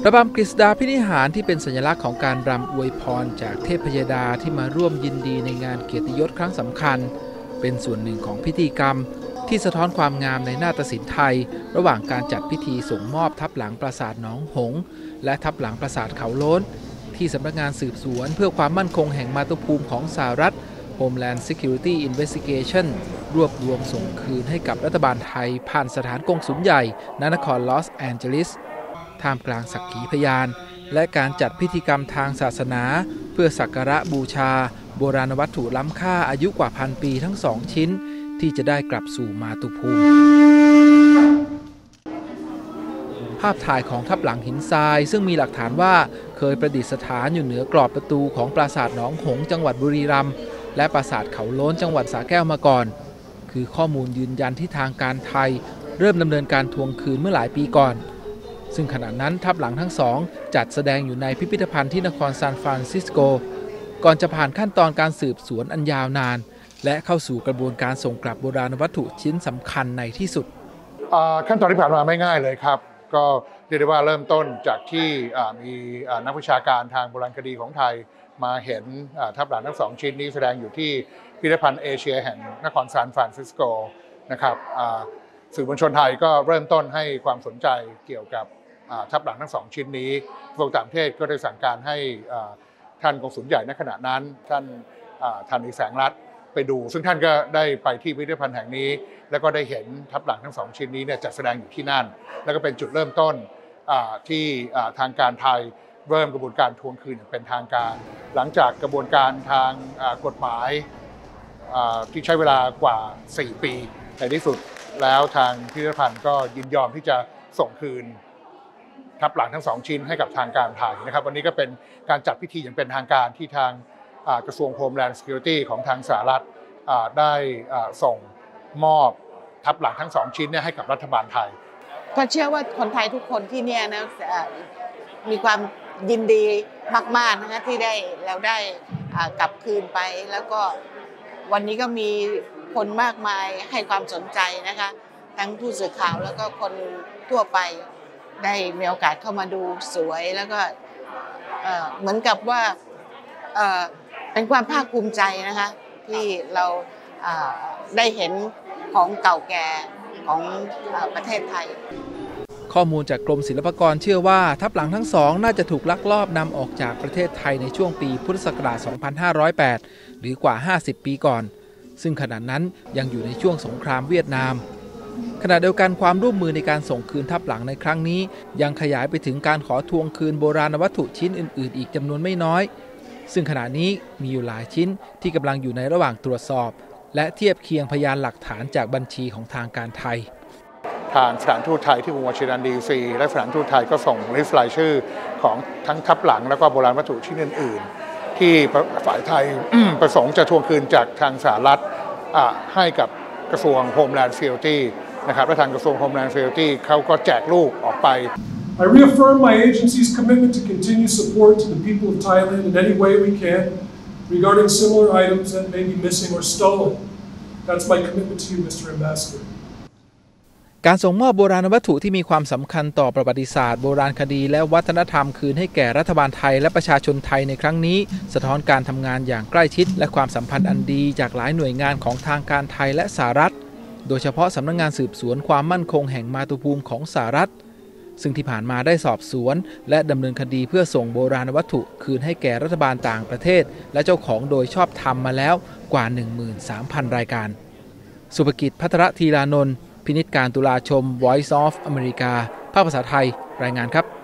ระบำกฤษดาพินิหารที่เป็นสัญลักษณ์ของการรำอวยพรจากเทพยดาที่มาร่วมยินดีในงานเกียรติยศครั้งสำคัญเป็นส่วนหนึ่งของพิธีกรรมที่สะท้อนความงามในนาฏศิลป์ไทยระหว่างการจัดพิธีส่งมอบทับหลังปราสาทหนองหงส์และทับหลังปราสาทเขาโล้นที่สำนักงานสืบสวนเพื่อความมั่นคงแห่งมาตุภูมิของสหรัฐ Homeland Security Investigation รวบรวมส่งคืนให้กับรัฐบาลไทยผ่านสถานกงสุลใหญ่ณนครลอสแอนเจลิสท่ามกลางสักขีพยานและการจัดพิธีกรรมทางศาสนาเพื่อสักการะบูชาโบราณวัตถุล้ำค่าอายุกว่าพันปีทั้ง2 ชิ้นที่จะได้กลับสู่มาตุภูมิภาพถ่ายของทับหลังหินทรายซึ่งมีหลักฐานว่าเคยประดิษฐานอยู่เหนือกรอบประตูของปราสาทหนองหงส์จังหวัดบุรีรัมย์และปราสาทเขาโล้นจังหวัดสระแก้วมาก่อนคือข้อมูลยืนยันที่ทางการไทยเริ่มดำเนินการทวงคืนเมื่อหลายปีก่อนซึ่งขณะนั้นทับหลังทั้งสองจัดแสดงอยู่ในพิพิธภัณฑ์ที่นครซานฟรานซิสโกก่อนจะผ่านขั้นตอนการสืบสวนอันยาวนานและเข้าสู่กระบวนการส่งกลับโบราณวัตถุชิ้นสำคัญในที่สุดขั้นตอนที่ผ่านมาไม่ง่ายเลยครับก็เรียกได้ว่าเริ่มต้นจากที่มีนักวิชาการทางโบราณคดีของไทยมาเห็นทับหลังทั้ง2 ชิ้นนี้แสดงอยู่ที่พิพิธภัณฑ์เอเชียแห่งนครซานฟรานซิสโกนะครับสื่อมวลชนไทยก็เริ่มต้นให้ความสนใจเกี่ยวกับทับหลังทั้ง2 ชิ้นนี้กระทรวงต่างประเทศก็ได้สั่งการให้ท่านกงสุลใหญ่ณขณะนั้นท่านธานีแสงรัตน์ไปดูซึ่งท่านก็ได้ไปที่พิพิธภัณฑ์แห่งนี้แล้วก็ได้เห็นทับหลังทั้ง2 ชิ้นนี้เนี่ยจัดแสดงอยู่ที่นั่นแล้วก็เป็นจุดเริ่มต้นที่ทางการไทยเริ่มกระบวนการทวงคืนอย่างเป็นทางการหลังจากกระบวนการทางกฎหมายที่ใช้เวลากว่า4 ปีในที่สุดแล้วทางพิพิธภัณฑ์ก็ยินยอมที่จะส่งคืนทับหลังทั้ง2 ชิ้นให้กับทางการไทยนะครับวันนี้ก็เป็นการจัดพิธีอย่างเป็นทางการที่ทางกระทรวง Homeland Security ของทางสหรัฐได้ส่งมอบทับหลังทั้ง2 ชิ้นให้กับรัฐบาลไทยก็เชื่อว่าคนไทยทุกคนที่เนี่ยนะมีความยินดีมากๆนะคะที่เราได้กลับคืนไปแล้วก็วันนี้ก็มีคนมากมายให้ความสนใจนะคะทั้งผู้สื่อข่าวแล้วก็คนทั่วไปได้มีโอกาสเข้ามาดูสวยแล้วก็เหมือนกับว่าเป็นความภาคภูมิใจนะคะที่เราได้เห็นของเก่าแก่ของประเทศไทยข้อมูลจากกรมศิลปากรเชื่อว่าทับหลังทั้งสองน่าจะถูกลักลอบนำออกจากประเทศไทยในช่วงปีพุทธศักราช 2508 หรือกว่า 50 ปีก่อนซึ่งขณะนั้นยังอยู่ในช่วงสงครามเวียดนามขณะเดียวกันความร่วมมือในการส่งคืนทับหลังในครั้งนี้ยังขยายไปถึงการขอทวงคืนโบราณวัตถุชิ้นอื่นๆอีกจำนวนไม่น้อยซึ่งขณะนี้มีอยู่หลายชิ้นที่กำลังอยู่ในระหว่างตรวจสอบและเทียบเคียงพยานหลักฐานจากบัญชีของทางการไทยทางสถานทูตไทยที่กรุงวอชิงตันดีซีและสถานทูตไทยก็ส่งลิสต์รายชื่อของทั้งทับหลังแล้วก็โบราณวัตถุชิ้นอื่นๆที่ฝ่ายไทย ประสงค์จะทวงคืนจากทางสหรัฐให้กับกระทรวง Homeland Security นะครับและทางกระทรวง Homeland Security เขาก็แจกลูกออกไป I reaffirm my agency's commitment to continue support to the people of Thailand in any way we can regarding similar items that may be missing or stolen. That's my commitment to you, Mr. Ambassador. การส่งมอบโบราณวัตถุที่มีความสำคัญต่อประวัติศาสตร์โบราณคดีและวัฒนธรรมคืนให้แก่รัฐบาลไทยและประชาชนไทยในครั้งนี้สะท้อนการทำงานอย่างใกล้ชิดและความสัมพันธ์อันดีจากหลายหน่วยงานของทางการไทยและสหรัฐโดยเฉพาะสำนักงานสืบสวนความมั่นคงแห่งมาตุภูมิของสหรัฐซึ่งที่ผ่านมาได้สอบสวนและดำเนินคดีเพื่อส่งโบราณวัตถุคืนให้แก่รัฐบาลต่างประเทศและเจ้าของโดยชอบธรรมมาแล้วกว่า 13,000 รายการสุภกิจ ภัทรธีรานนท์พินิจการตุลาชม Voice of America ภาคภาษาไทยรายงานครับ